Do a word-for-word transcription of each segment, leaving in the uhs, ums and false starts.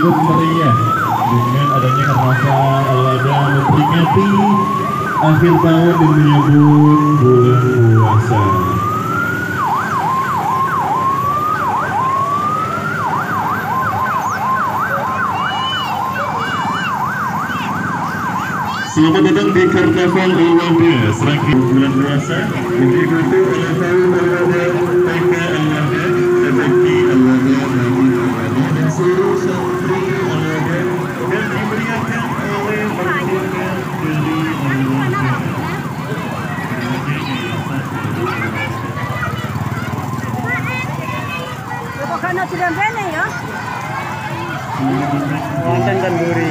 cukup meriah dengan adanya karnaval Alwada memperingati akhir tahun dan menyambut bulan puasa. Selamat datang di Karnaval Alwada serangkaian bulan puasa yang diikuti oleh tahun Alwada, P K Alwada, M M P Alwada, Nabi Alwada, dan seluruh santri Alwada dan diberiakan oleh mertua dari Alwada. Karena sudah bene ya. Wonten kenduri.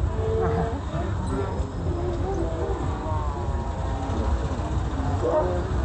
Oh.